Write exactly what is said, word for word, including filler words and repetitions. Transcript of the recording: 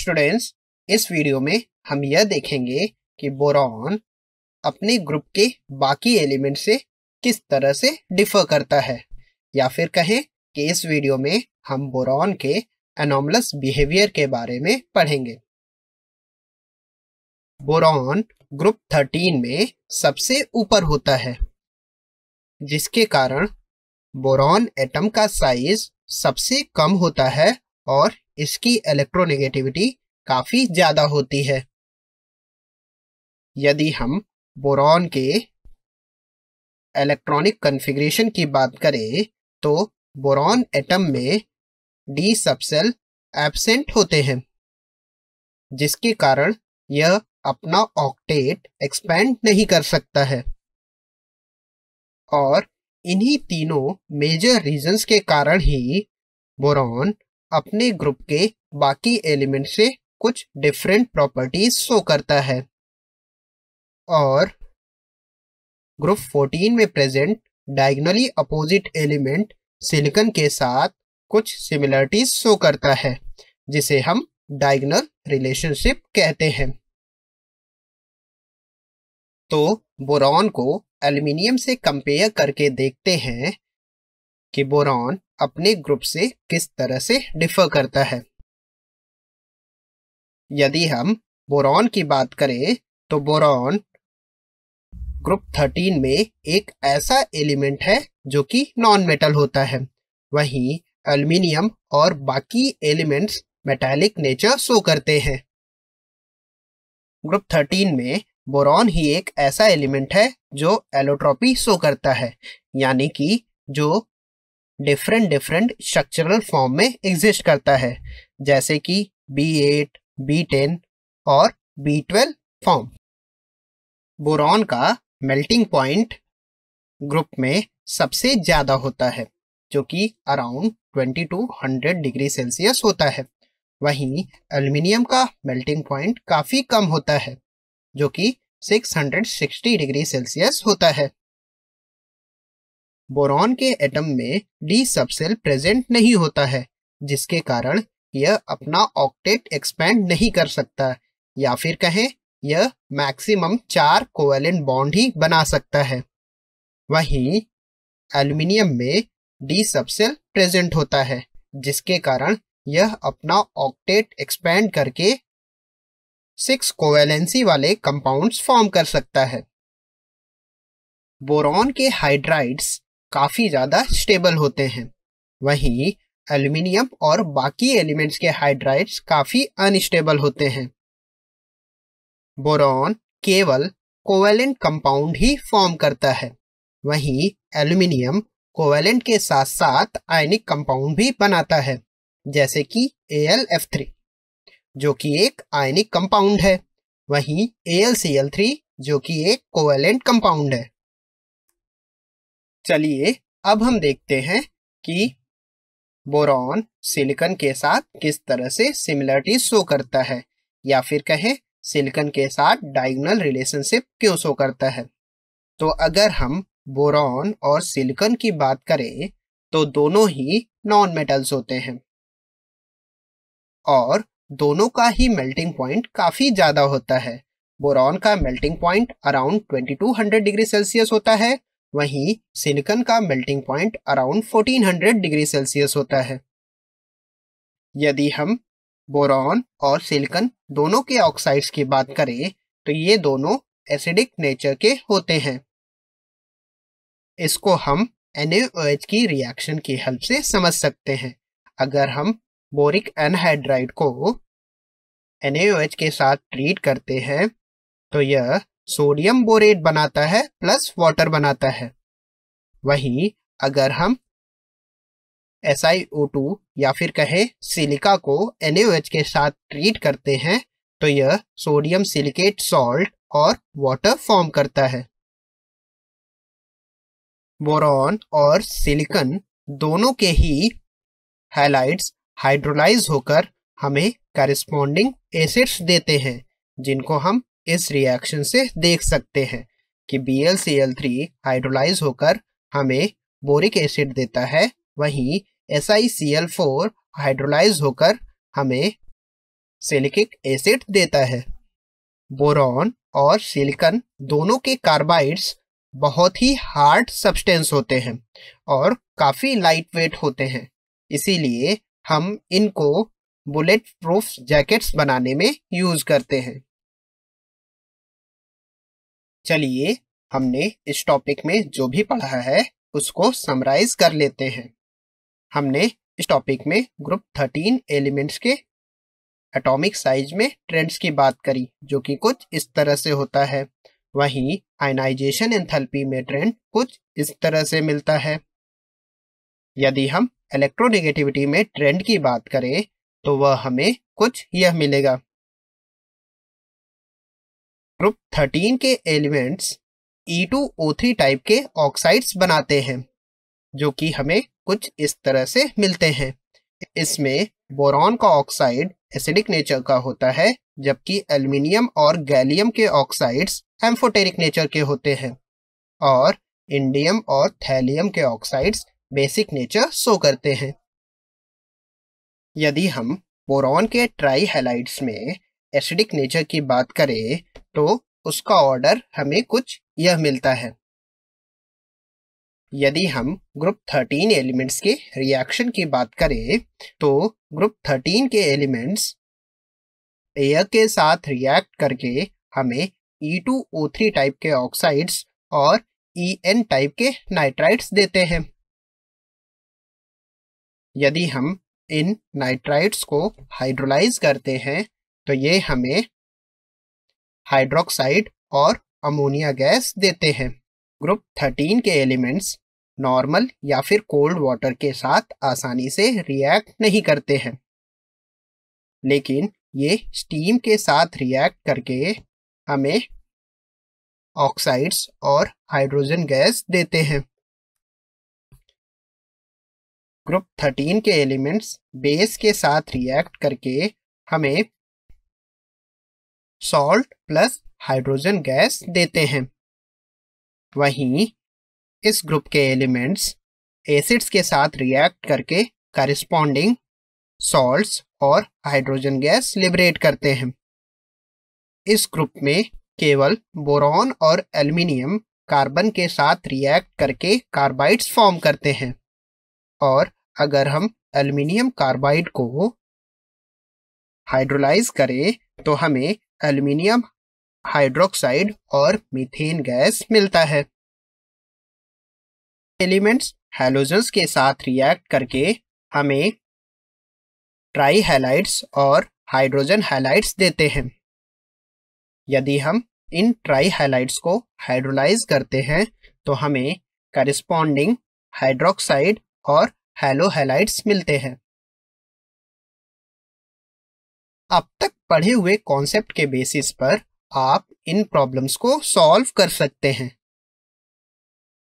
Students, इस video में हम यह देखेंगे कि बोरॉन अपने ग्रुप के बाकी एलिमेंट से किस तरह से डिफर करता है, या फिर कहें कि इस वीडियो में हम बोरॉन के एनॉमलस बिहेवियर के बारे में पढ़ेंगे। बोरॉन ग्रुप थर्टीन में सबसे ऊपर होता है, जिसके कारण बोरॉन एटम का साइज सबसे कम होता है और इसकी इलेक्ट्रोनेगेटिविटी काफी ज्यादा होती है। यदि हम बोरॉन के इलेक्ट्रॉनिक कॉन्फ़िगरेशन की बात करें तो बोरॉन एटम में डी सबसेल एब्सेंट होते हैं, जिसके कारण यह अपना ऑक्टेट एक्सपेंड नहीं कर सकता है। और इन्हीं तीनों मेजर रीजंस के कारण ही बोरॉन अपने ग्रुप के बाकी एलिमेंट से कुछ डिफरेंट प्रॉपर्टीज शो करता है। और ग्रुप फोर्टीन में present diagonally opposite element silicon के साथ कुछ सिमिलरिटीज शो करता है, जिसे हम डायगोनल रिलेशनशिप कहते हैं। तो बोरॉन को एल्युमिनियम से कंपेयर करके देखते हैं कि बोरॉन अपने ग्रुप से किस तरह से डिफर करता है। यदि हम बोरॉन की बात करें तो बोरॉन ग्रुप थर्टीन में एक ऐसा एलिमेंट है जो कि नॉन मेटल होता है, वहीं एल्युमिनियम और बाकी एलिमेंट्स मेटालिक नेचर शो करते हैं। ग्रुप थर्टीन में बोरॉन ही एक ऐसा एलिमेंट है जो एलोट्रॉपी शो करता है, यानी कि जो डिफरेंट डिफरेंट स्ट्रक्चरल फॉर्म में एग्जिस्ट करता है, जैसे कि बी एट, बी टेन और बी ट्वेल्व फॉर्म। बोरॉन का मेल्टिंग पॉइंट ग्रुप में सबसे ज्यादा होता है, जो कि around twenty two hundred degree Celsius होता है। वहीं एल्युमिनियम का मेल्टिंग पॉइंट काफी कम होता है, जो कि six hundred sixty degree Celsius होता है। बोरॉन के एटम में डी सबसेल प्रेजेंट नहीं होता है, जिसके कारण यह अपना ऑक्टेट एक्सपेंड नहीं कर सकता, या फिर कहें यह मैक्सिमम चार कोवेलेंट बॉन्ड ही बना सकता है। वहीं एल्युमिनियम में डी सबसेल प्रेजेंट होता है, जिसके कारण यह अपना ऑक्टेट एक्सपेंड करके सिक्स कोवेलेंसी वाले कंपाउंड्स फॉर्म कर सकता है। बोरॉन के हाइड्राइड्स काफी ज्यादा स्टेबल होते हैं, वहीं एल्युमिनियम और बाकी एलिमेंट्स के हाइड्राइड्स काफी अनस्टेबल होते हैं। बोरॉन केवल कोवेलेंट कंपाउंड ही फॉर्म करता है, वहीं एल्युमिनियम कोवेलेंट के साथ साथ आयनिक कंपाउंड भी बनाता है, जैसे कि ए एल एफ थ्री, जो कि एक आयनिक कंपाउंड है, वहीं A L C L three, जो कि एक कोवेलेंट कंपाउंड है। चलिए अब हम देखते हैं कि बोरॉन सिलिकॉन के साथ किस तरह से सिमिलरिटी शो करता है, या फिर कहें सिलिकॉन के साथ डायगोनल रिलेशनशिप क्यों शो करता है। तो अगर हम बोरॉन और सिलिकॉन की बात करें तो दोनों ही नॉन मेटल्स होते हैं और दोनों का ही मेल्टिंग पॉइंट काफी ज्यादा होता है। बोरॉन का melting point around twenty two hundred degree Celsius होता है, वहीं सिलिकॉन का melting point around fourteen hundred degree Celsius होता है। यदि हम बोरॉन और सिलिकॉन दोनों के ऑक्साइड्स की बात करें तो ये दोनों एसिडिक नेचर के होते हैं। इसको हम एन ए ओ एच की रिएक्शन की हेल्प से समझ सकते हैं। अगर हम बोरिक एनहाइड्राइड को एन ए ओ एच के साथ ट्रीट करते हैं तो यह सोडियम बोरेट बनाता है प्लस वाटर बनाता है। वहीं अगर हम एस आई ओ टू या फिर कहे सिलिका को एन ए ओ एच के साथ ट्रीट करते हैं तो यह सोडियम सिलिकेट सॉल्ट और वाटर फॉर्म करता है। बोरॉन और सिलिकॉन दोनों के ही हैलाइड्स हाइड्रोलाइज होकर हमें कॉरेस्पॉन्डिंग एसिड्स देते हैं, जिनको हम इस रिएक्शन से देख सकते हैं कि B L C L three hydrolyse होकर हमें बोरिक एसिड देता है, वहीं S I C L four hydrolyse होकर हमें सिलिकिक एसिड देता है। बोरॉन और सिलिकॉन दोनों के कार्बाइड्स बहुत ही हार्ड सब्सटेंस होते हैं और काफ़ी लाइट वेट होते हैं, इसीलिए हम इनको बुलेट प्रूफ जैकेट्स बनाने में यूज़ करते हैं। चलिए हमने इस टॉपिक में जो भी पढ़ा है उसको समराइज कर लेते हैं। हमने इस टॉपिक में ग्रुप थर्टीन एलिमेंट्स के एटॉमिक साइज में ट्रेंड्स की बात करी, जो कि कुछ इस तरह से होता है। वहीं आयनाइजेशन एंथैल्पी में ट्रेंड कुछ इस तरह से मिलता है। यदि हम इलेक्ट्रोनेगेटिविटी में ट्रेंड की बात करें तो वह हमें कुछ यह मिलेगा। ग्रुप थर्टीन के elements E two O three type के ऑक्साइड्स बनाते हैं, जो कि हमें कुछ इस तरह से मिलते हैं। इसमें बोरॉन का ऑक्साइड एसिडिक नेचर का होता है, जबकि एल्युमिनियम और गैलियम के ऑक्साइड्स एम्फोटेरिक नेचर के होते हैं और इंडियम और थैलियम के ऑक्साइड्स बेसिक नेचर शो करते हैं। यदि हम बोरॉन के ट्राई हैलाइड्स में एसिडिक नेचर की बात करें तो उसका ऑर्डर हमें कुछ यह मिलता है। यदि हम ग्रुप थर्टीन एलिमेंट्स के रिएक्शन की बात करें तो ग्रुप थर्टीन के एलिमेंट्स एयर के साथ रिएक्ट करके हमें E two O three type के ऑक्साइड्स और ई एन टाइप के नाइट्राइड्स देते हैं। यदि हम इन नाइट्राइड्स को हाइड्रोलाइज करते हैं तो ये हमें हाइड्रोक्साइड और अमोनिया गैस देते हैं। ग्रुप थर्टीन के एलिमेंट्स नॉर्मल या फिर कोल्ड वाटर के साथ आसानी से रिएक्ट नहीं करते हैं, लेकिन ये स्टीम के साथ रिएक्ट करके हमें ऑक्साइड्स और हाइड्रोजन गैस देते हैं। ग्रुप थर्टीन के एलिमेंट्स बेस के साथ रिएक्ट करके हमें सॉल्ट प्लस हाइड्रोजन गैस देते हैं। वहीं इस ग्रुप के एलिमेंट्स एसिड्स के साथ रिएक्ट करके करिस्पॉन्डिंग सॉल्ट्स और हाइड्रोजन गैस लिबरेट करते हैं। इस ग्रुप में केवल बोरॉन और एल्युमिनियम कार्बन के साथ रिएक्ट करके कार्बाइड्स फॉर्म करते हैं, और अगर हम एल्युमिनियम कार्बाइड को हाइड्रोलाइज करें तो हमें एल्युमिनियम हाइड्रोक्साइड और मीथेन गैस मिलता है। एलिमेंट्स हैलोजन्स के साथ रिएक्ट करके हमें ट्राई हैलाइड्स और हाइड्रोजन हैलाइड्स देते हैं। यदि हम इन ट्राई हैलाइड्स को हाइड्रोलाइज करते हैं तो हमें करिस्पॉन्डिंग हाइड्रोक्साइड और हैलो हैलाइड्स मिलते हैं। अब तक पढ़े हुए कॉन्सेप्ट के बेसिस पर आप इन प्रॉब्लम्स को सॉल्व कर सकते हैं।